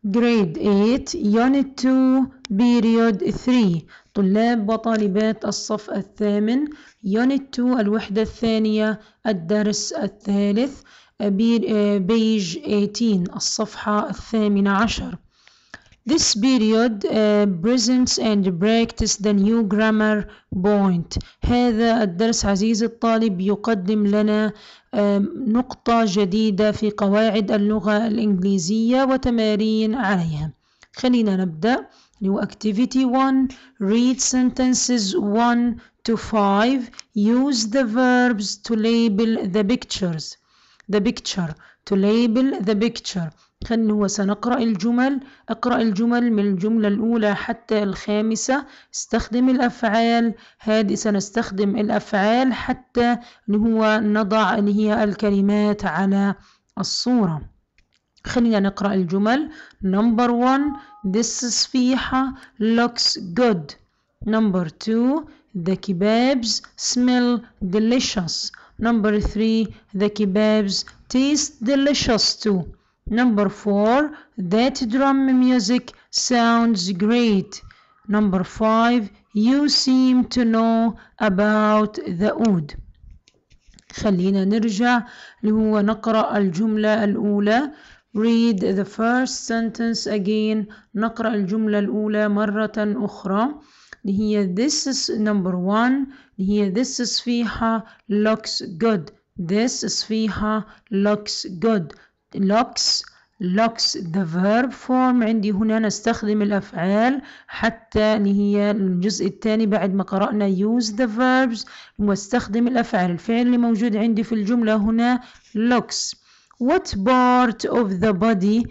Grade 8 Unit 2 Period 3 طلاب وطالبات الصف الثامن Unit 2 الوحدة الثانية الدرس الثالث Page 18 الصفحة 18. This period presents and practice the new grammar point. هذا الدرس عزيزي الطالب يقدم لنا نقطة جديدة في قواعد اللغة الإنجليزية وتمارين عليها. خلينا نبدأ. Activity 1 Read sentences 1 to 5. Use the verbs to label the pictures. The picture to label the picture. سنقرأ الجمل. اقرأ الجمل من الجملة الأولى حتى الخامسة. استخدم الأفعال. سنستخدم الأفعال حتى نضع الكلمات على الصورة. خلينا نقرأ الجمل. Number 1 This صفيحة looks good. Number 2 The kebabs smell delicious. Number 3 The kebabs taste delicious too. Number 4 That drum music sounds great. Number 5 You seem to know about the oud. خلينا نرجع نقرأ الجملة الأولى. Read the first sentence again. نقرأ الجملة الأولى مرة أخرى. This is number 1. This صفيحة looks good. This صفيحة looks good. looks the verb form. عندي هنا نستخدم الأفعال حتى الجزء الثاني بعد ما قرأنا use the verbs واستخدم الأفعال. الفعل اللي موجود عندي في الجملة هنا looks. What part of the body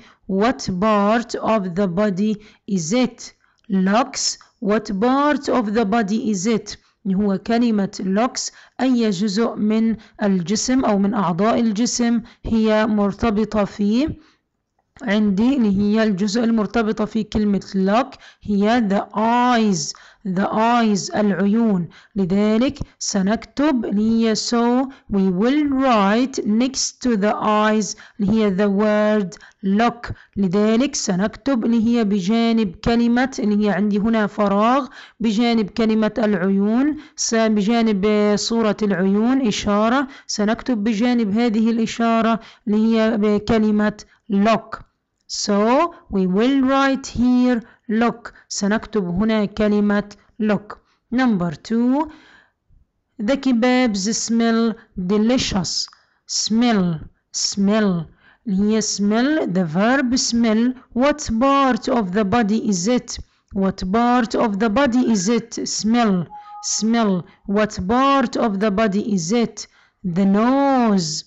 is it? looks. What part of the body is it? هو كلمة looks أي جزء من الجسم أو من أعضاء الجسم هي مرتبطة فيه. عندي هي الجزء المرتبطة في كلمة look هي the eyes العيون. لذلك سنكتب so we will write next to the eyes هي the word look. لذلك سنكتب بجانب كلمة عندي هنا فراغ بجانب كلمة العيون بجانب صورة العيون إشارة. سنكتب بجانب هذه الإشارة بكلمة look. So we will write here look. سنكتب هنا كلمة look. Number 2 The kebabs smell delicious. smell هي smell the verb smell. What part of the body is it? What part of the body is it? smell. What part of the body is it? The nose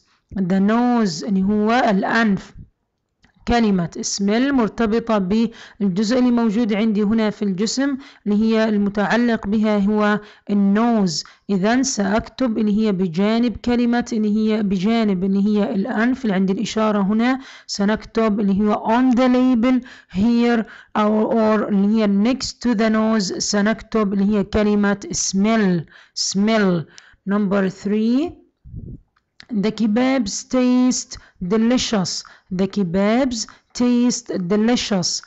هو الأنف. كلمة smell مرتبطة بالجزء اللي موجود عندي هنا في الجسم المتعلق بها هو النوز. إذن سأكتب بجانب كلمة بجانب الأنف اللي عندي الإشارة هنا سنكتب on the label here or next to the nose سنكتب كلمة smell. Number 3 The kebabs taste delicious. The kebabs taste delicious.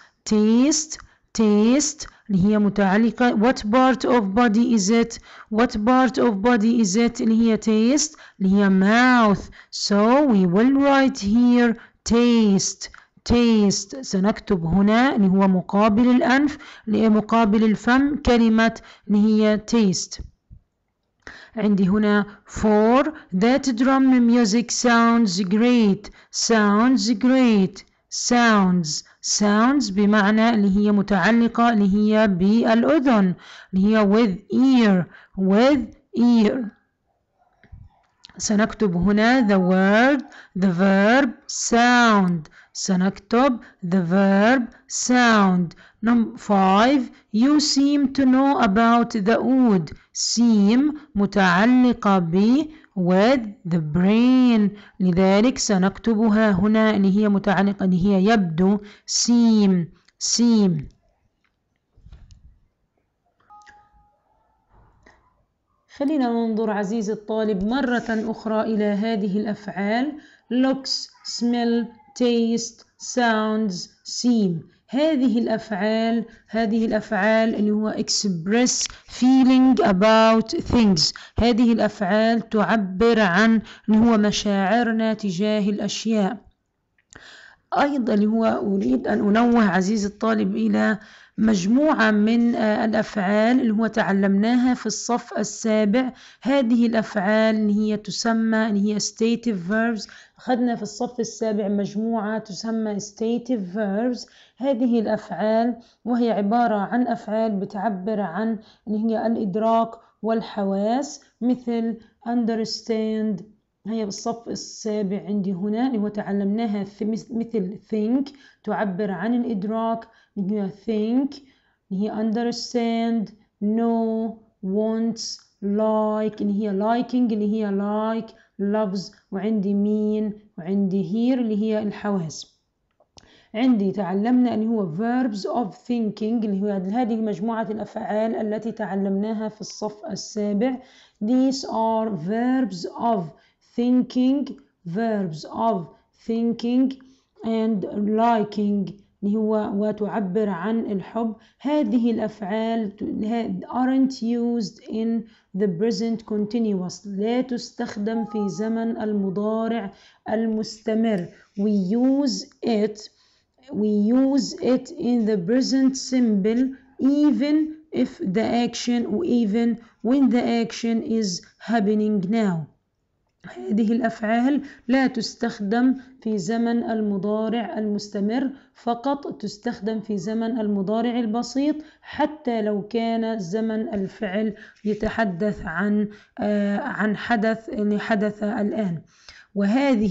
Taste هي متعلقة. What part of body is it? What part of body is it taste هي mouth. So we will write here taste. سنكتب هنا هو مقابل الأنف مقابل الفم كلمة taste. عندي هنا 4 That drum music sounds great. sounds بمعنى هي متعلقة بالأذن with ear. سنكتب هنا the verb sound. سنكتب the verb sound. Number 5 You seem to know about the oud. seem متعلقة with the brain. لذلك سنكتبها هنا هي متعلقة هي يبدو seem. خلينا ننظر عزيزي الطالب مرة أخرى إلى هذه الأفعال looks smell taste sounds seem. هذه الأفعال اللي هو express feeling about things. هذه الأفعال تعبر عن اللي هو مشاعرنا تجاه الأشياء. أيضا اللي هو أريد أن أنوه عزيزي الطالب إلى مجموعة من الأفعال اللي هو تعلمناها في الصف السابع. هذه الأفعال اللي هي تسمى اللي هي stative verbs. أخذنا في الصف السابع مجموعة تسمى stative verbs. هذه الأفعال وهي عبارة عن أفعال بتعبر عن اللي هي الإدراك والحواس، مثل understand. هي بالصف السابع عندي هنا اللي هو تعلمناها مثل think تعبر عن الإدراك، اللي هي think، اللي هي understand، know، wants، like، اللي هي liking، اللي هي like، loves، وعندي mean، وعندي hear اللي هي الحواس. عندي تعلمنا اللي هو verbs of thinking اللي هو هذه مجموعة الأفعال التي تعلمناها في الصف السابع. These are verbs of thinking and liking اللي هو وتعبر عن الحب. هذه الأفعال aren't used in the present continuous. لا تستخدم في زمن المضارع المستمر. We use it in the present simple even when the action is happening now. هذه الأفعال لا تستخدم في زمن المضارع المستمر، فقط تستخدم في زمن المضارع البسيط، حتى لو كان زمن الفعل يتحدث عن حدث اللي حدث الآن. وهذه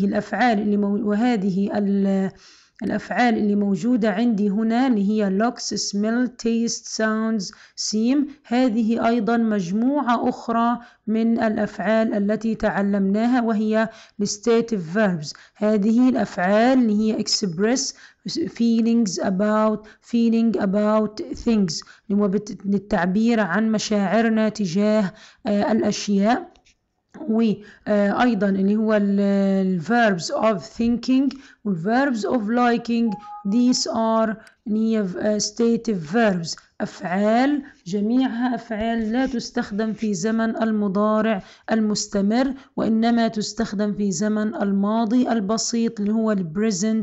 الأفعال اللي موجودة عندي هنا اللي هي looks، smell، taste، sounds، seem. هذه أيضا مجموعة أخرى من الأفعال التي تعلمناها وهي stative verbs. هذه الأفعال اللي هي express feeling about things اللي هو للتعبير عن مشاعرنا تجاه الأشياء. وأيضا اللي هو verbs of thinking verbs of liking. These are stative verbs. أفعال جميعها أفعال لا تستخدم في زمن المضارع المستمر، وإنما تستخدم في زمن الماضي البسيط اللي هو present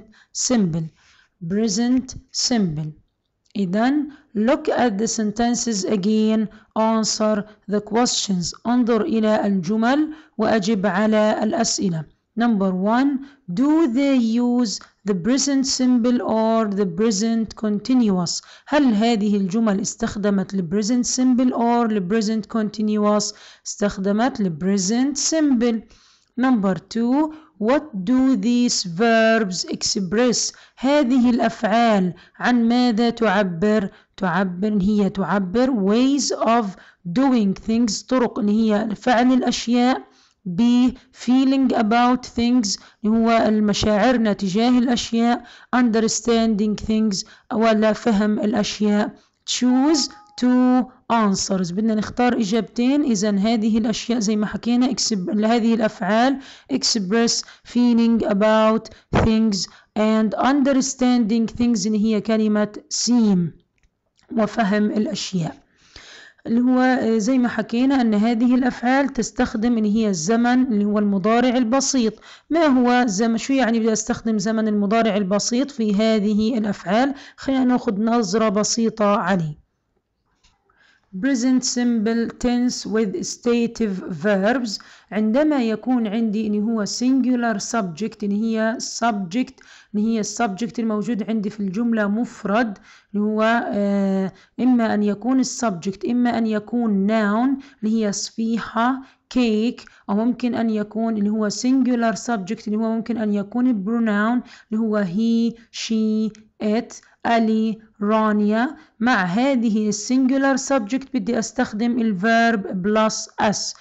simple. إذن look at the sentences again, answer the questions. انظر إلى الجمل وأجب على الأسئلة. Number 1. Do they use the present simple or the present continuous? هل هذه الجمل استخدمت present simple or present continuous؟ استخدمت present simple. Number 2. What do these verbs express? هذه الأفعال عن ماذا تعبر؟ هي تعبر ways of doing things، طرق اللي هي فعل الأشياء. B. feeling about things اللي هو المشاعرنا تجاه الأشياء. understanding things ولا فهم الأشياء. choose two answers، بدنا نختار إجابتين. إذن هذه الأشياء زي ما حكينا هذه الأفعال express feeling about things and understanding things اللي هي كلمة seem وفهم الأشياء. اللي هو زي ما حكينا أن هذه الأفعال تستخدم اللي هي الزمن اللي هو المضارع البسيط. ما هو شو يعني بدي أستخدم زمن المضارع البسيط في هذه الأفعال؟ خلينا نأخذ نظرة بسيطة عليه. present simple tense with stative verbs. عندما يكون عندي اللي هو singular subject اللي هي السبجكت الموجود عندي في الجملة مفرد، اللي هو إما أن يكون السبجكت إما أن يكون noun اللي هي صفيحة cake، أو ممكن أن يكون اللي هو singular subject اللي هو ممكن أن يكون pronoun اللي هو he، she، it، ألي، رانيا. مع هذه السنجولار subject بدي أستخدم الverb plus s.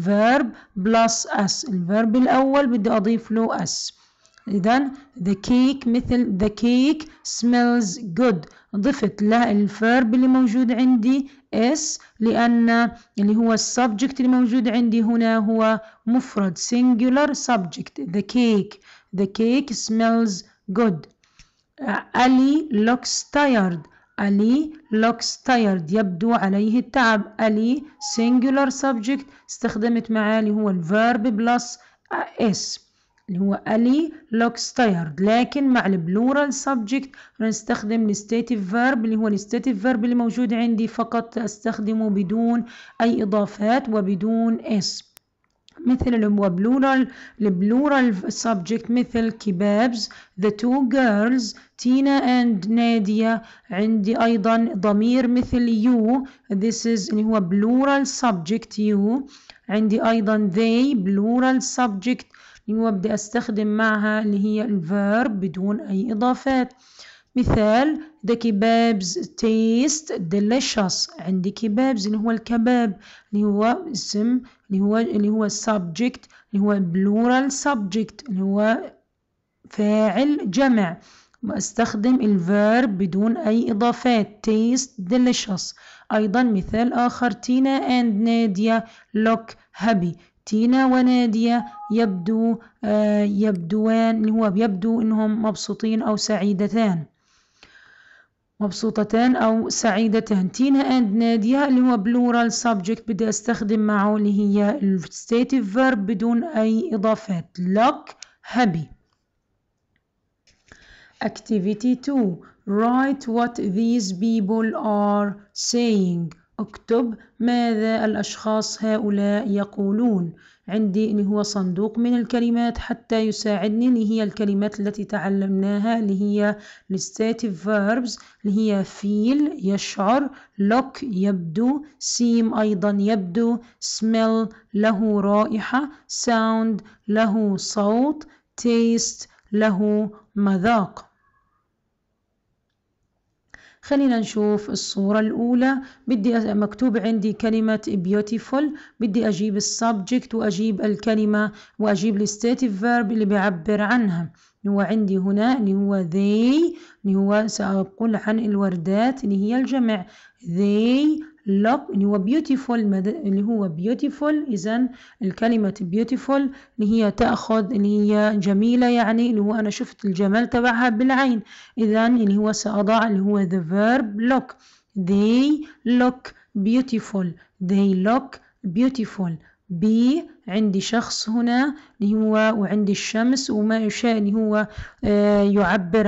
الverb الأول بدي أضيف له s. إذن the cake مثل the cake smells good، ضفت له الverb اللي موجود عندي s لأن اللي هو السبجكت اللي موجود عندي هنا هو مفرد singular subject. the cake smells good. Ali looks tired. Ali looks tired يبدو عليه التعب. Ali singular subject استخدمت معاه اللي هو الverb plus s اللي هو Ali looks tired. لكن مع البلورال subject نستخدم الستاتيف verb اللي هو الستاتيف verb اللي موجود عندي فقط استخدمه بدون أي إضافات وبدون s. مثل البلورال subject مثل كبابز the two girls تينا and نادية. عندي أيضا ضمير مثل you this is اللي هو plural subject you. عندي أيضا they plural subject اللي هو بدي أستخدم معها اللي هي الverb بدون أي إضافات. مثال the kebabs taste delicious. عندي كبابز اللي هو الكباب اللي هو اسم اللي هو subject اللي هو plural subject اللي هو فاعل جمع. استخدم الverb بدون أي إضافات taste delicious. أيضا مثال آخر تينا and نادية look happy. تينا ونادية يبدوان اللي هو يبدو إنهم مبسوطين أو سعيدتان مبسوطتان أو سعيدتان. تينا and نادية اللي هو plural subject بدي أستخدم معه اللي هي stative verb بدون أي إضافات look happy. Activity 2 write what these people are saying. اكتب ماذا الأشخاص هؤلاء يقولون. عندي اللي هو صندوق من الكلمات حتى يساعدني اللي هي الكلمات التي تعلمناها اللي هي stative verbs اللي هي feel يشعر look يبدو seem أيضا يبدو smell له رائحة sound له صوت taste له مذاق. خلينا نشوف الصورة الأولى. بدي مكتوب عندي كلمة beautiful بدي أجيب السبجكت وأجيب الكلمة وأجيب الستاتيف فيرب اللي بيعبر عنها. هو عندي هنا اللي هو they اللي هو سأقول عن الوردات اللي هي الجمع they look اللي هو beautiful اللي هو beautiful. إذن الكلمة beautiful اللي هي تأخذ اللي هي جميلة يعني اللي هو أنا شفت الجمال تبعها بالعين. إذن اللي هو سأضع اللي هو the verb look they look beautiful they look beautiful. B عندي شخص هنا اللي هو وعندي الشمس وما يشاء اللي هو يعبر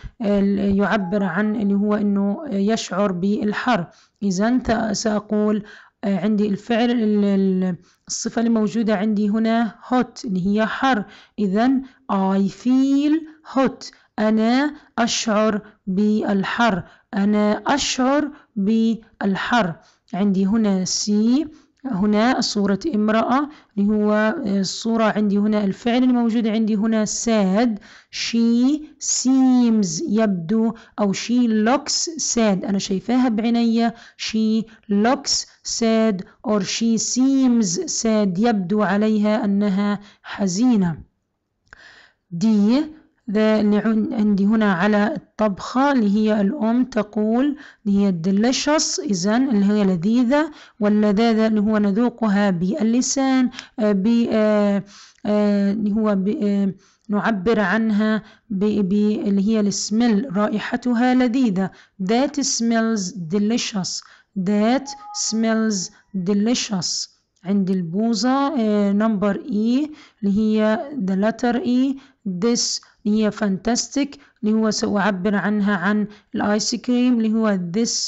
عن اللي هو إنه يشعر بالحر. إذن سأقول عندي الفعل الصفة اللي موجودة عندي هنا hot اللي هي حر. إذن I feel hot أنا أشعر بالحر أنا أشعر بالحر. عندي هنا C هنا صورة امرأة اللي هو الصورة عندي هنا الفعل الموجود عندي هنا sad she seems يبدو أو she looks sad أنا شايفاها بعيني she looks sad or she seems sad يبدو عليها أنها حزينة. دي اللي عندي هنا على الطبخة اللي هي الأم تقول اللي هي delicious إذن اللي هي لذيذة واللذاذة اللي هو نذوقها باللسان اللي هو نعبر عنها اللي هي السميل رائحتها لذيذة that smells delicious that smells delicious. عندي البوظة number E اللي هي the letter E this اللي هي fantastic اللي هو سأعبر عنها عن الآيس كريم اللي هو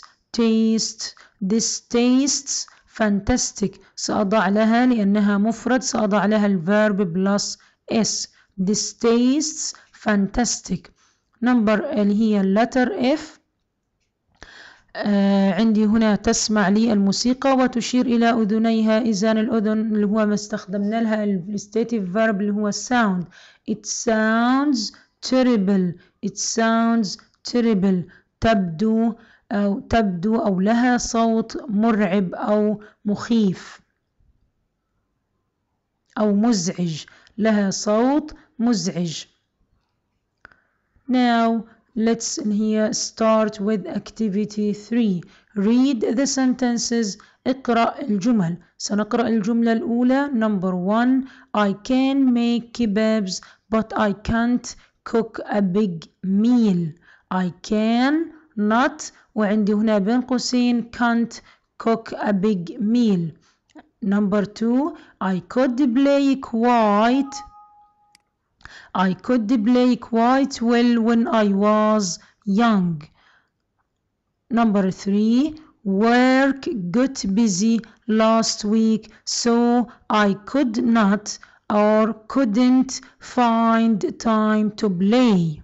this tastes fantastic سأضع لها لأنها مفرد سأضع لها الverb plus s this tastes fantastic. number اللي هي letter F عندي هنا تسمع لي الموسيقى وتشير إلى أذنيها. إذن الأذن اللي هو ما استخدمنا لها الستاتيف فيرب اللي هو sound it sounds terrible it sounds terrible تبدو أو لها صوت مرعب أو مخيف أو مزعج لها صوت مزعج. Now let's here start with activity 3 read the sentences اقرأ الجمل. سنقرأ الجملة الأولى number 1 I can make kebabs but I can't cook a big meal. I can not وعندي هنا بين قوسين can't cook a big meal. Number 2 I could play quite well when I was young. Number 3 work got busy last week so I could not or couldn't find time to play.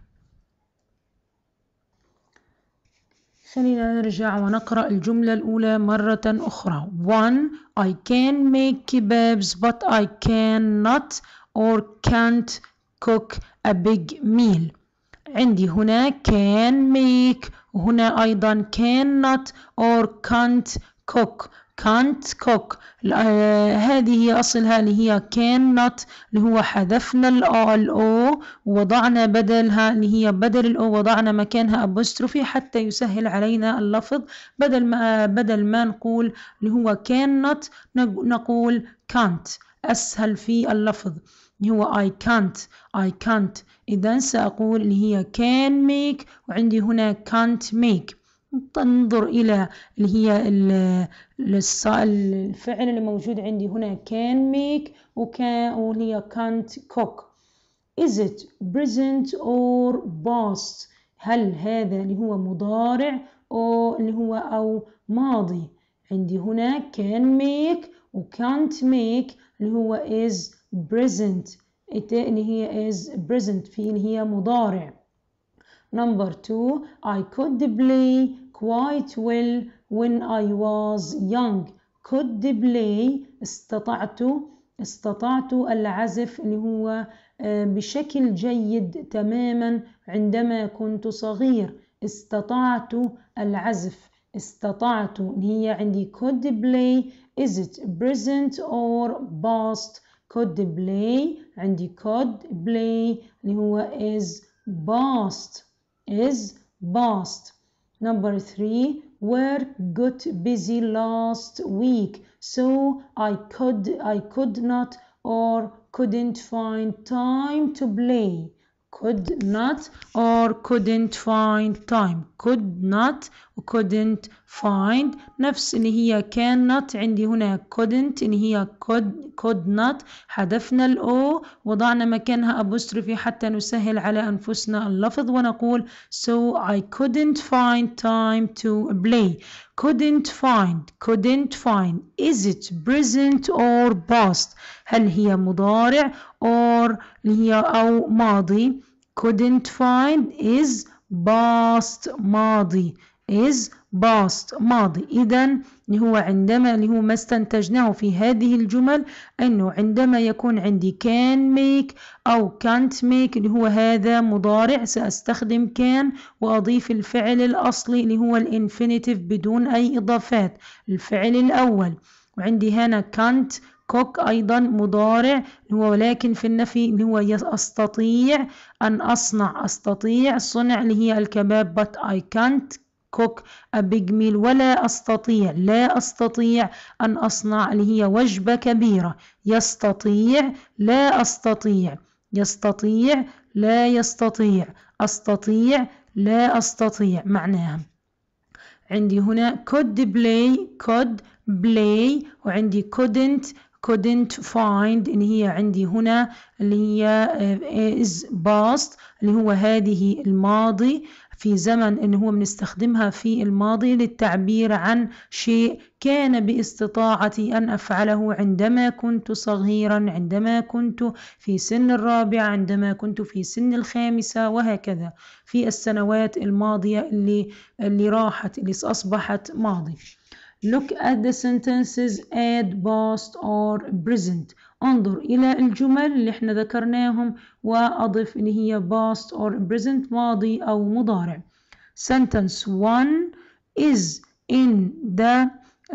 خلينا نرجع ونقرأ الجملة الأولى مرة أخرى. 1 I can make kebabs but I cannot or can't cook a big meal. عندي هنا can make وهنا أيضا cannot or can't cook. هذه هي أصلها اللي هي cannot اللي هو حذفنا الأو ووضعنا بدلها اللي هي بدل الأو وضعنا مكانها apostrophe حتى يسهل علينا اللفظ. بدل ما نقول اللي هو cannot نقول can't أسهل في اللفظ اللي هو I can't. إذا سأقول اللي هي can make وعندي هنا can't make. تنظر إلى اللي هي الفعل اللي موجود عندي هنا can make واللي هي can't cook. Is it present or past؟ هل هذا اللي هو مضارع أو اللي هو أو ماضي؟ عندي هنا can make و can't make اللي هو is present اللي هي is present في اللي هي مضارع. Number 2 I could play quite well when I was young. could play استطعت العزف اللي هو بشكل جيد تماما عندما كنت صغير. استطعت العزف اللي هي عندي could play. Is it present or past؟ could play عندي could play اللي هو is past. Number 3 work got busy last week so I could not or couldn't find time to play. could not or couldn't find time. could not و couldn't find نفس اللي هي cannot. عندي هنا couldn't اللي هي could not حذفنا الأو وضعنا مكانها apostrophe حتى نسهل على أنفسنا اللفظ ونقول so I couldn't find time to play. couldn't find is it present or past؟ هل هي مضارع or اللي هي أو ماضي؟ couldn't find is past ماضي. إذن هو عندما اللي هو ما استنتجناه في هذه الجمل أنه عندما يكون عندي can make أو can't make اللي هو هذا مضارع سأستخدم can وأضيف الفعل الأصلي اللي هو الانفينيتيف بدون أي إضافات الفعل الأول. وعندي هنا can't cook أيضا مضارع اللي هو ولكن في النفي اللي هو أستطيع أن أصنع صنع اللي هي الكباب but I can't cook a big meal لا أستطيع أن أصنع اللي هي وجبة كبيرة. يستطيع لا أستطيع أستطيع لا أستطيع معناها. عندي هنا could play وعندي couldn't find اللي هي عندي هنا اللي هي is past اللي هو هذه الماضي في زمن اللي هو بنستخدمها في الماضي للتعبير عن شيء كان باستطاعتي أن أفعله عندما كنت صغيرا، عندما كنت في سن الرابعة، عندما كنت في سن الخامسة، وهكذا في السنوات الماضية اللي راحت اللي أصبحت ماضي. Look at the sentences add past or present. انظر إلى الجمل اللي احنا ذكرناهم وأضف اللي هي past or present ماضي أو مضارع. Sentence 1 is in the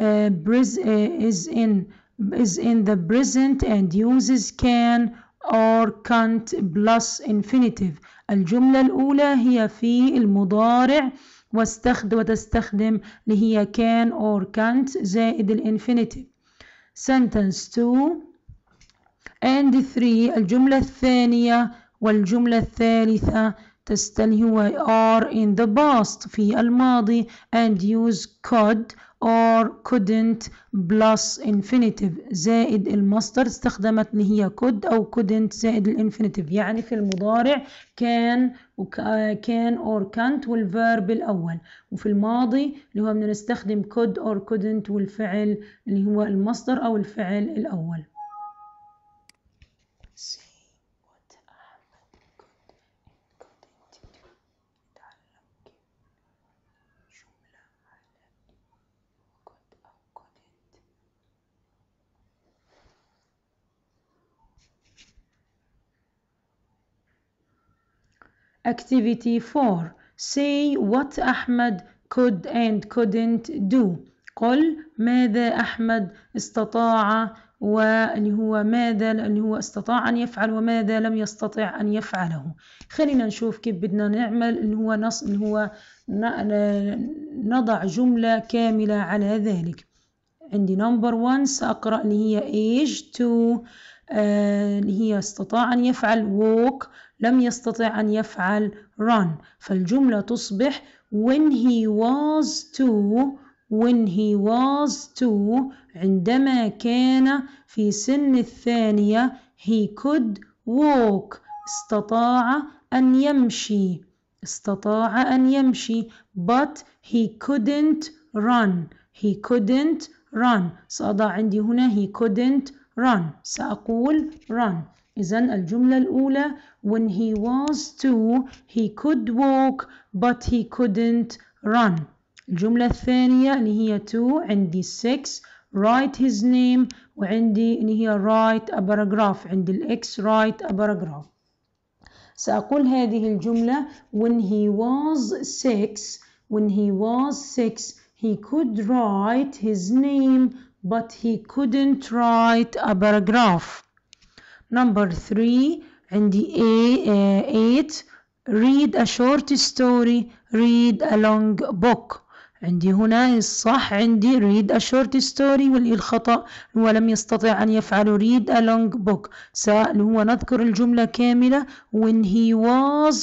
present and uses can or can't plus infinitive. الجملة الأولى هي في المضارع وتستخدم اللي هي can or can't زائد الانفينيتيف. Sentence 2 and 3 الجملة الثانية والجملة الثالثة تستلهي هو are in the past في الماضي and use could or couldn't plus infinitive زائد المصدر استخدمت اللي هي could أو couldn't زائد الانفينيتيف. يعني في المضارع كان or can't والverb الأول، وفي الماضي اللي هو بدنا نستخدم could or couldn't والفعل اللي هو المصدر أو الفعل الأول. Activity 4. Say what Ahmed could and couldn't do. قل ماذا أحمد استطاع واللي هو ماذا اللي هو استطاع أن يفعل وماذا لم يستطع أن يفعله. خلينا نشوف كيف بدنا نعمل اللي هو نضع جملة كاملة على ذلك. عندي number 1 سأقرأ اللي هي age 2 اللي هي استطاع أن يفعل walk لم يستطع أن يفعل run. فالجملة تصبح when he was two عندما كان في سن الثانية he could walk استطاع أن يمشي but he couldn't run سأضع عندي هنا he couldn't run سأقول run. إذن الجملة الأولى when he was 2 he could walk but he couldn't run. الجملة الثانية اللي هي 2 عندي 6 write his name وعندي اللي هي write a paragraph عندي الإكس write a paragraph. سأقول هذه الجملة when he was 6 he could write his name but he couldn't write a paragraph. Number 3 عندي 8 read a short story read a long book. عندي هنا الصح عندي read a short story والخطأ هو لم يستطع أن يفعل read a long book. هو نذكر الجملة كاملة when he was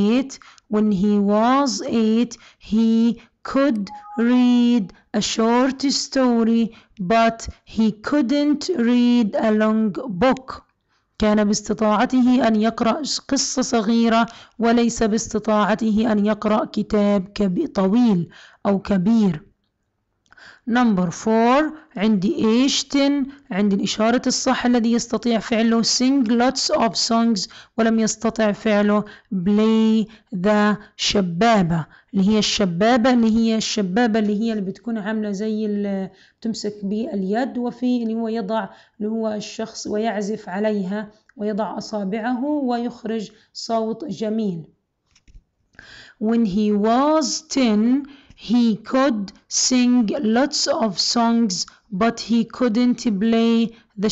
8 he could read a short story but he couldn't read a long book. كان باستطاعته أن يقرأ قصة صغيرة وليس باستطاعته أن يقرأ كتاب طويل أو كبير. Number 4 عندي age 10 عندي الإشارة الصح الذي يستطيع فعله sing lots of songs ولم يستطع فعله play the شبابة اللي هي الشبابة اللي بتكون عاملة زي اللي بتمسك باليد وفي اللي هو يضع اللي هو الشخص ويعزف عليها ويضع أصابعه ويخرج صوت جميل. When he was 10 he could sing lots of songs but he couldn't play the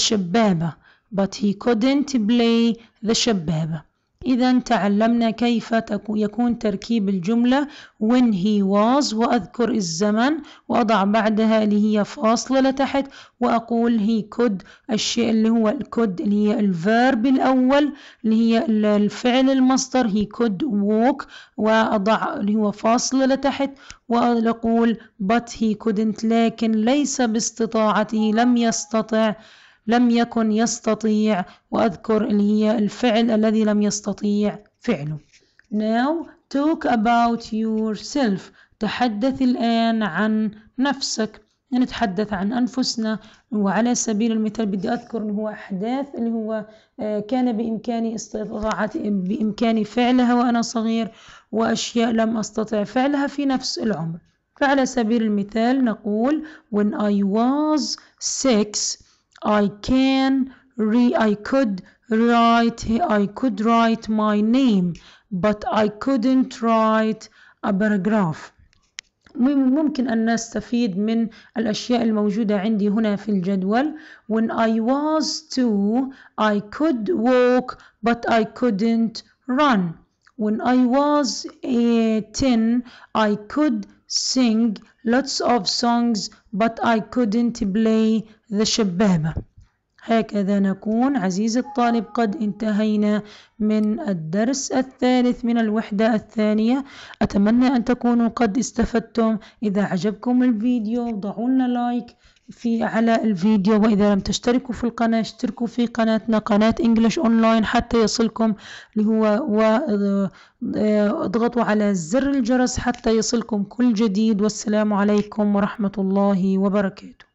شبابة. إذا تعلمنا كيف يكون تركيب الجملة when he was وأذكر الزمن وأضع بعدها اللي هي فاصلة لتحت وأقول he could الشيء اللي هو could اللي هي الverb الأول اللي هي الفعل المصدر he could walk وأضع اللي هو فاصلة لتحت وأقول but he couldn't لكن ليس باستطاعته لم يكن يستطيع وأذكر اللي هي الفعل الذي لم يستطيع فعله. Now talk about yourself. تحدث الآن عن نفسك. نتحدث عن أنفسنا وعلى سبيل المثال بدي أذكر إنه هو أحداث اللي هو كان بإمكاني فعلها وأنا صغير وأشياء لم أستطع فعلها في نفس العمر. فعلى سبيل المثال نقول when I was 6 I could write my name but I couldn't write a paragraph. ممكن أن نستفيد من الأشياء الموجودة عندي هنا في الجدول. When I was 2 I could walk but I couldn't run. When I was 10 I could sing lots of songs but I couldn't play the شبابة. هكذا نكون عزيزي الطالب قد انتهينا من الدرس الثالث من الوحدة الثانية. أتمنى أن تكونوا قد استفدتم. إذا عجبكم الفيديو ضعوا لنا لايك على الفيديو، وإذا لم تشتركوا في القناة اشتركوا في قناتنا قناة انجلش اونلاين حتى يصلكم اضغطوا على زر الجرس حتى يصلكم كل جديد. والسلام عليكم ورحمة الله وبركاته.